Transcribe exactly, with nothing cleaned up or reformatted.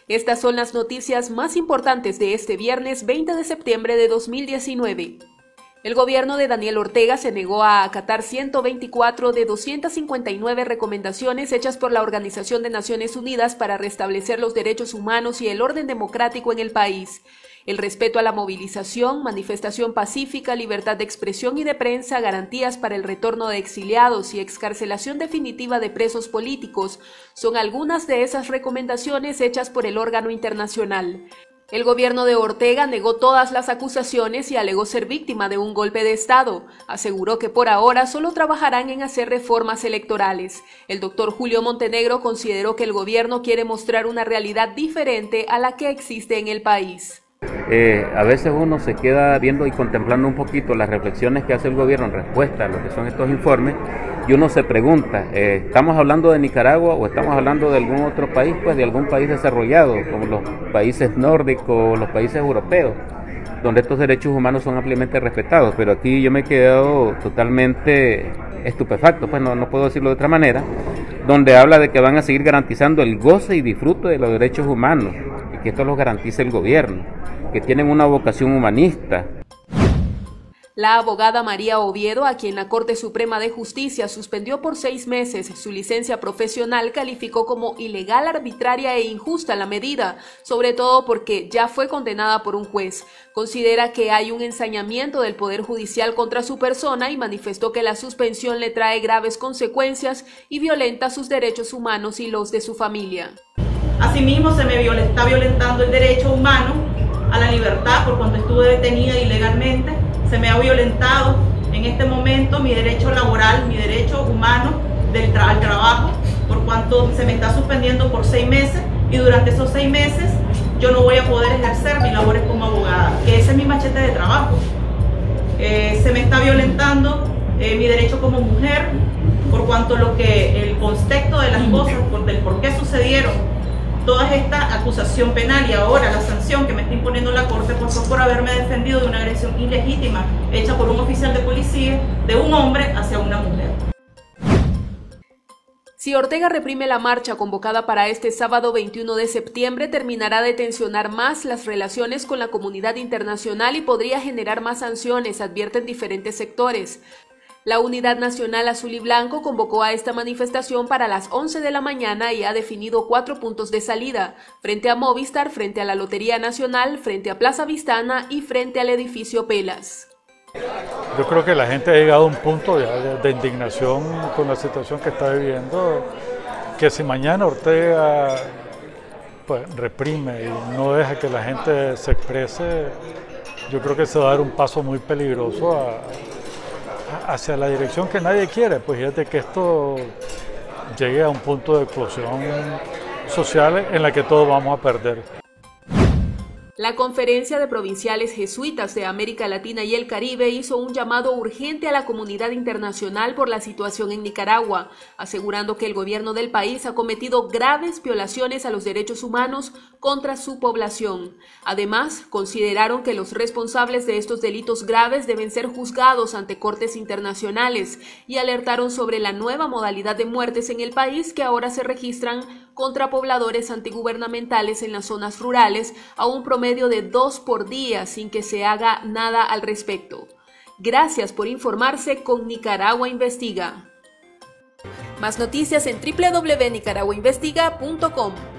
Estas son las noticias más importantes de este viernes veinte de septiembre de dos mil diecinueve. El gobierno de Daniel Ortega se negó a acatar ciento veinticuatro de doscientas cincuenta y nueve recomendaciones hechas por la Organización de Naciones Unidas para restablecer los derechos humanos y el orden democrático en el país. El respeto a la movilización, manifestación pacífica, libertad de expresión y de prensa, garantías para el retorno de exiliados y excarcelación definitiva de presos políticos son algunas de esas recomendaciones hechas por el órgano internacional. El gobierno de Ortega negó todas las acusaciones y alegó ser víctima de un golpe de Estado. Aseguró que por ahora solo trabajarán en hacer reformas electorales. El doctor Julio Montenegro consideró que el gobierno quiere mostrar una realidad diferente a la que existe en el país. Eh, a veces uno se queda viendo y contemplando un poquito las reflexiones que hace el gobierno en respuesta a lo que son estos informes y uno se pregunta, eh, ¿estamos hablando de Nicaragua o estamos hablando de algún otro país, pues de algún país desarrollado, como los países nórdicos, los países europeos, donde estos derechos humanos son ampliamente respetados? Pero aquí yo me he quedado totalmente estupefacto, pues no, no puedo decirlo de otra manera, donde habla de que van a seguir garantizando el goce y disfrute de los derechos humanos, y que esto los garantiza el gobierno, que tienen una vocación humanista. La abogada María Oviedo, a quien la Corte Suprema de Justicia suspendió por seis meses su licencia profesional, calificó como ilegal, arbitraria e injusta la medida, sobre todo porque ya fue condenada por un juez. Considera que hay un ensañamiento del Poder Judicial contra su persona y manifestó que la suspensión le trae graves consecuencias y violenta sus derechos humanos y los de su familia. Asimismo, se me viola, está violentando el derecho humano a la libertad por cuanto estuve detenida ilegalmente. Se me ha violentado en este momento mi derecho laboral, mi derecho humano del tra al trabajo, por cuanto se me está suspendiendo por seis meses y durante esos seis meses yo no voy a poder ejercer mis labores como abogada, que ese es mi machete de trabajo. Eh, se me está violentando eh, mi derecho como mujer, por cuanto lo que el contexto de las cosas, por, del por qué sucedieron toda esta acusación penal y ahora la sanción que me está imponiendo la Corte pues fue por haberme defendido de una agresión ilegítima hecha por un oficial de policía de un hombre hacia una mujer. Si Ortega reprime la marcha convocada para este sábado veintiuno de septiembre, terminará de tensionar más las relaciones con la comunidad internacional y podría generar más sanciones, advierten diferentes sectores. La Unidad Nacional Azul y Blanco convocó a esta manifestación para las once de la mañana y ha definido cuatro puntos de salida, frente a Movistar, frente a la Lotería Nacional, frente a Plaza Vistana y frente al edificio Pelas. Yo creo que la gente ha llegado a un punto de, de indignación con la situación que está viviendo, que si mañana Ortega pues, reprime y no deja que la gente se exprese, yo creo que se va a dar un paso muy peligroso a hacia la dirección que nadie quiere, pues fíjate que esto llegue a un punto de explosión social en la que todos vamos a perder. La Conferencia de Provinciales Jesuitas de América Latina y el Caribe hizo un llamado urgente a la comunidad internacional por la situación en Nicaragua, asegurando que el gobierno del país ha cometido graves violaciones a los derechos humanos contra su población. Además, consideraron que los responsables de estos delitos graves deben ser juzgados ante cortes internacionales y alertaron sobre la nueva modalidad de muertes en el país que ahora se registran contra pobladores antigubernamentales en las zonas rurales a un promedio de dos por día sin que se haga nada al respecto. Gracias por informarse con Nicaragua Investiga. Más noticias en doble u doble u doble u punto nicaragua investiga punto com.